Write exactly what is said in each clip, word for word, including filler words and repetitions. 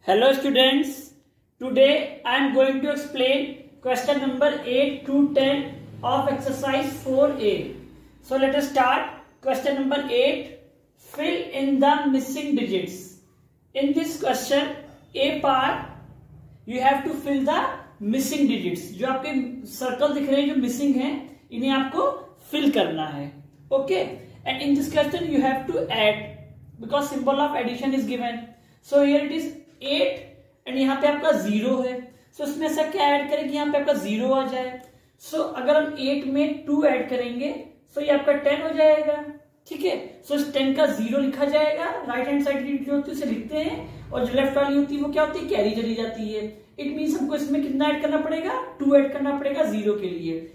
Hello students, today I am going to explain question number eight to ten of exercise four A. So let us start. Question number eight, fill in the missing digits. In this question, A part, you have to fill the missing digits. जो आपके circle दिख रहे हैं जो missing हैं, इन्हें आपको fill करना है. Okay, and in this question you have to add because symbol of addition is given. So here it is eight and यहाँ पे आपका जीरो है. सो so, इसमें ऐसा क्या ऐड करें कि यहाँ पे आपका जीरो आ जाए. सो so, अगर हम एट में टू ऐड करेंगे सो so ये आपका टेन हो जाएगा. ठीक है. सो इस टेन का जीरो लिखा जाएगा. राइट हैंड साइड की जो होती है उसे लिखते हैं और जो लेफ्ट वाली होती है वो क्या होती है, कैरी चली जाती है. इट मीन्स हमको इसमें कितना ऐड करना पड़ेगा, टू ऐड करना पड़ेगा जीरो के लिए,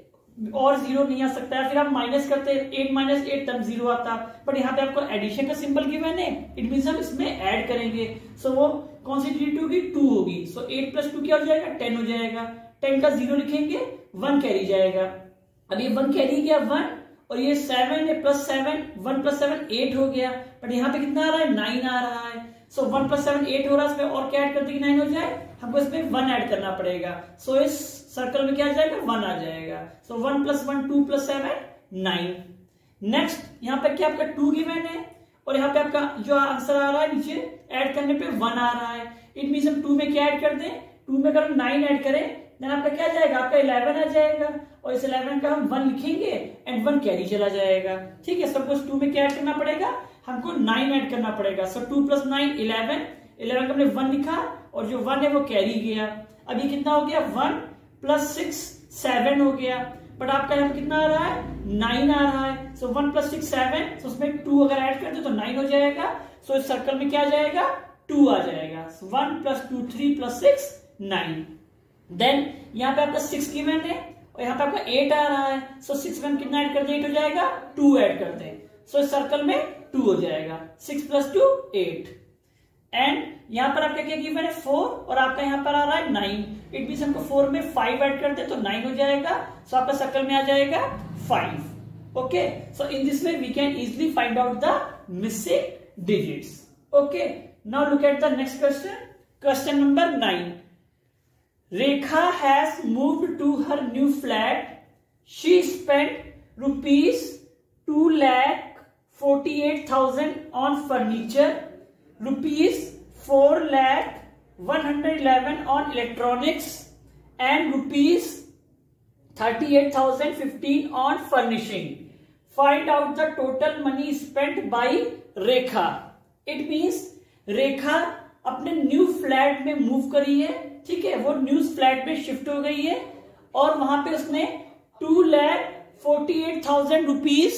और जीरो नहीं आ सकता है. फिर आप माइनस करते हैं, एट माइनस एट तब जीरो आता. बट यहाँ पे आपको एडिशन का सिंबल गिवन है, इट मीन्स हम इसमें ऐड करेंगे. सो so, वो कौन सी डिजिट होगी, टू होगी. सो एट प्लस टू क्या हो जाएगा, टेन हो जाएगा. टेन का जीरो लिखेंगे, वन कैरी जाएगा. अब ये वन कैरी गया वन, और ये सेवन है plus seven, one plus seven eight हो गया. बट यहाँ पे कितना आ रहा है, नाइन आ रहा है. So one plus seven eight हो रहा है, इसमें और क्या ऐड कर देंगे, नाइन हो जाए. हमको इसमें वन ऐड करना पड़ेगा. सो so, इस सर्कल में क्या आ जाएगा, वन आ जाएगा. So one plus one two plus seven nine. Next यहाँ पे क्या आपका टू गिवन है और यहाँ पे आपका जो आंसर आ रहा है नीचे ऐड करने पे वन आ रहा है. इट मीन्स हम टू में क्या ऐड कर दें, टू में अगर हम नाइन ऐड करें देन आपका क्या जाएगा, आपका इलेवन आ जाएगा. और इस इलेवन का हम वन लिखेंगे एंड वन कैरी चला जाएगा. ठीक है. सपोज टू में क्या ऐड करना पड़ेगा, हमको नाइन ऐड करना पड़ेगा. So two plus nine eleven, eleven का हमने वन लिखा और जो वन है वो कैरी गया. अब ये कितना हो गया, वन प्लस सिक्स सेवन हो गया. बट आपका यहाँ पे कितना आ रहा है, नाइन आ रहा है. So one plus six seven, so उसमें टू अगर ऐड कर दो तो नाइन हो जाएगा. सो so, इस सर्कल में क्या आ जाएगा, टू आ जाएगा. So one plus two three plus six nine. Then यहाँ पे आपका सिक्स गिवन है और यहाँ पे आपका एट आ रहा है. सो सिक्स में कितना ऐड करते हैं, एट हो जाएगा. टू ऐड करते हैं. सो so, इस सर्कल में टू हो जाएगा. Six plus two eight. And यहाँ पर आपका क्या गिवन है, फोर, और आपका यहाँ पर आ रहा है नाइन. इट मीन्स हमको फोर में फाइव ऐड करते हैं तो नाइन हो जाएगा. सो so, आपका सर्कल में आ जाएगा five. Okay. So in this way we can easily find out the missing digits. Okay. Now look at the next question. Question number nine. Rekha has moved to her new flat. She spent rupees two lakh forty eight thousand on furniture, rupees four lakh one hundred eleven on electronics, and rupees thirty-eight thousand fifteen on furnishing. Find out the total money spent by Rekha. It means Rekha अपने new flat में move करी है. ठीक है. वो new flat में shift हो गई है और वहां पे उसने two lakh forty eight thousand rupees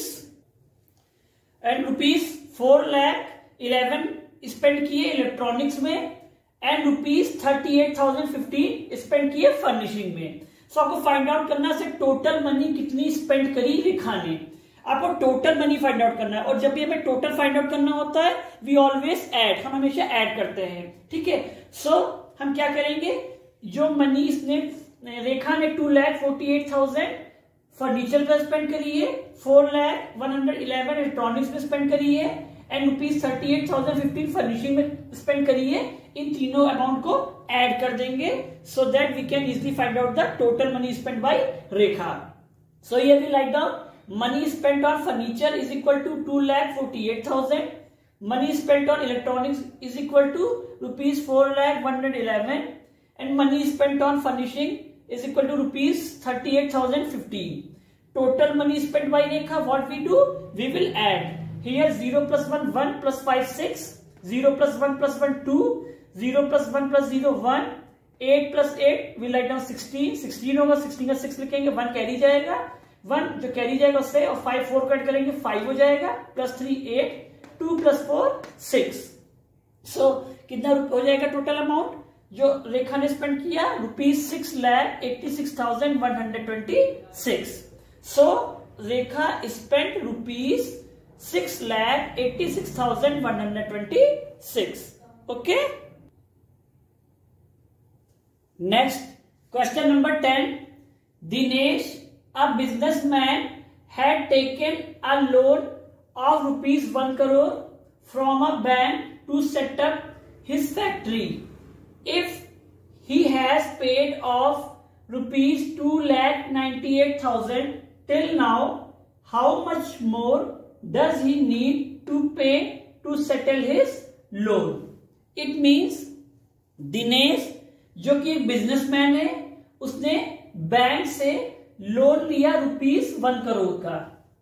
and rupees four lakh eleven spend किए इलेक्ट्रॉनिक्स में, and rupees thirty eight thousand fifteen spend किए फर्निशिंग में. सो so, आपको फाइंड आउट करना है टोटल मनी कितनी स्पेंड करी रेखा ने. आपको टोटल मनी फाइंड आउट करना है और जब भी हमें टोटल फाइंड आउट करना होता है वी ऑलवेज ऐड, हम हमेशा ऐड करते हैं. ठीक है. सो so, हम क्या करेंगे, जो मनी इसने रेखा ने two lakh forty eight thousand furniture पर स्पेंड करी है, four lakh one hundred eleven electronics में स्पेंड करी है and rupees thirty eight thousand fifteen furnishing में स्पेंड करी है, इन तीनों अमाउंट को ऐड कर देंगे so that we can easily find out the total money spend by Rekha. So here we write down money spent on furniture is equal to two lakh forty eight thousand. Money spent on electronics is equal to rupees four lakh one hundred eleven and money spent on furnishing is equal to rupees thirty eight thousand fifteen. Total money spent by Rekha, what we do, we will add. Here zero plus one one plus five six, zero plus one plus one two, zero plus one plus zero one, eight plus eight we write down sixteen, sixteen होगा, sixteen का six लिखेंगे, one carry जाएगा, one जो carry जाएगा उससे और five four cut करेंगे, five हो जाएगा, plus three eight, two plus four six. so कितना हो जाएगा टोटल अमाउंट जो रेखा ने स्पेंड किया, rupees six lakh eighty six thousand one hundred twenty six. So Rekha spend rupees six lakh eighty-six thousand one hundred twenty-six. Okay. Next, question number ten. Dinesh, a businessman, had taken a loan of rupees one crore from a bank to set up his factory. If he has paid off rupees two lakh ninety-eight thousand till now, how much more does he need to pay to settle his loan? It means Dinesh जो कि एक businessman है, उसने bank से loan लिया rupees one crore का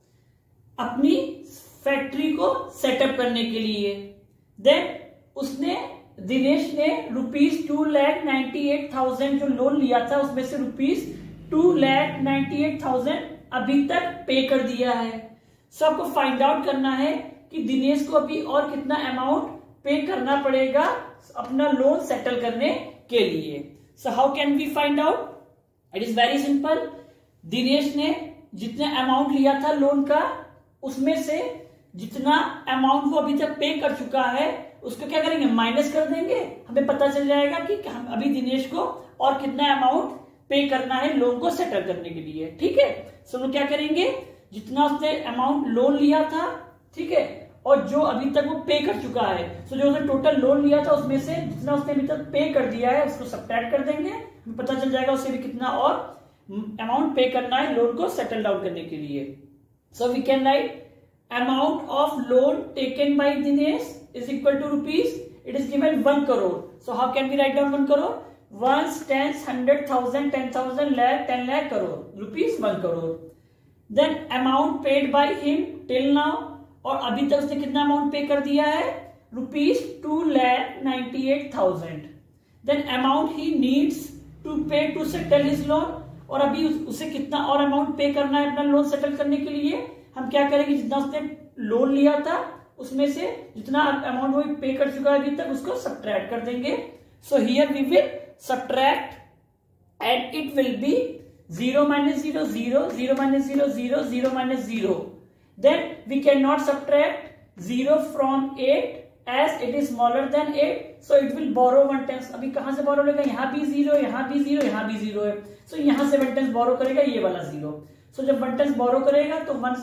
अपनी factory को सेटअप करने के लिए। देन उसने दिनेश ने rupees two lakh ninety eight thousand जो लोन लिया था उसमें से rupees two lakh ninety eight thousand अभी तक पे कर दिया है। सो आपको फाइंड आउट करना है कि दिनेश को अभी और कितना अमाउंट पे करना पड़ेगा अपना लोन सेटल करने के लिए। So how can we find out? It is very simple. Dinesh ने जितना अमाउंट लिया था लोन का उसमें से जितना अमाउंट वो अभी तक पे कर चुका है उसको क्या करेंगे, माइनस कर देंगे। हमें पता चल जाएगा कि अभी दिनेश को और कितना अमाउंट पे करना है लोन को सेटल करने के लिए। ठीक है, सो हम क्या करेंगे, जितना उसने अमाउंट लोन लिया था, ठीक है, और जो अभी तक वो पे कर चुका है, सो जो उसने टोटल लोन लिया था उसमें से जितना उसने अभी तक पे कर दिया है उसको सब्ट्रैक्ट कर देंगे। हमें पता चल जाएगा उससे भी कितना और अमाउंट पे करना है लोन को सेटल डाउन करने के लिए। So we can write amount of loan taken by Dinesh is equal to rupees, it is given one crore. So how can we write down one crore? Ones, tens, hundred thousand, ten thousand, lakh, ten lakh, crore. Rupees one crore. Then amount paid by him till now, और अभी तक उसने कितना amount पे कर दिया है, rupees two lakh ninety eight thousand. Then amount he needs to pay to settle his loan, और अभी उसे कितना और अमाउंट पे करना है अपना लोन सेटल करने के लिए। हम क्या करेंगे, जितना उसने लोन लिया था उसमें से जितना अमाउंट वो पे कर चुका है अभी तक उसको सब्ट्रैक्ट कर देंगे। So here we will subtract and it will be zero minus zero zero zero minus zero zero zero minus zero. Then we can not subtract zero from eight as it is smaller than eight, so it will borrow one tens. अभी कहां से बोरो लेगा, यहाँ भी zero, यहाँ भी zero, यहाँ भी जीरो है, सो so यहां से वन टेंस बोरो करेगा ये वाला जीरो। सो so, जब वन टेन बोरो करेगा तो वन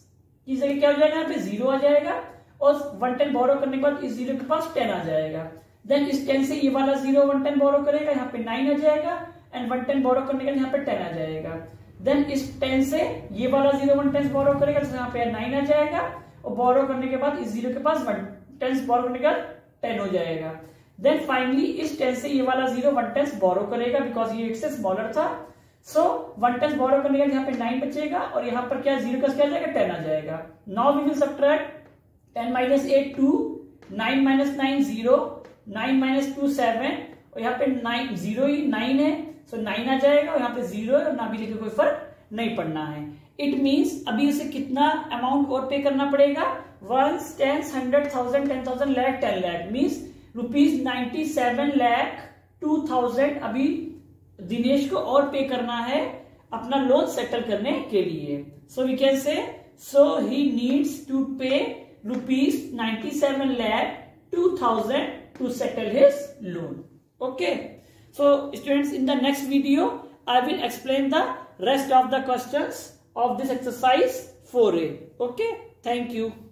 की जगह क्या हो जाएगा, यहाँ पे जीरो आ जाएगा, और वन टेन बोरो करने के बाद इस जीरो के पास टेन आ जाएगा। देन इस टेन से ये वाला जीरो वन टेन बोरो करेगा, यहाँ पे नाइन आ जाएगा, एंड वन टेन बोरो करने के बाद यहाँ पे टेन आ जाएगा। देन इस टेन से ये वाला जीरो वन टेन बोरो करेगा तो यहाँ पे नाइन आ जाएगा, और बोरो करने के बाद इस जीरो के पास वन टेन बोरो करने के बाद टेन हो जाएगा। देन फाइनली इस टेन से ये वाला जीरो वन टेन बोरो करेगा बिकॉज ये एट से स्मॉलर था। सो वन टेंस बोरो करने का यहाँ पे नाइन बचेगा, और यहाँ पर क्या जीरो का क्या आ जाएगा, टेन आ जाएगा। Now we will subtract ten minus eight two, nine minus nine zero, nine minus two seven, और यहाँ पे नाइन जीरो ही नाइन है, सो नाइन आ जाएगा, और यहाँ पे जीरो है और ना भी लिखे कोई फर्क नहीं पड़ना है। इट मीन्स अभी उसे कितना अमाउंट और पे करना पड़ेगा, one, tens, hundred, thousand, ten thousand, lakh, ten lakh, means rupees ninety seven lakh two thousand अभी दिनेश को और पे करना है अपना लोन सेटल करने के लिए। So we can say so he needs to pay rupees ninety seven lakh two thousand to settle his loan. Okay, so students, in the next video I will explain the rest of the questions of this exercise four A. Okay, thank you.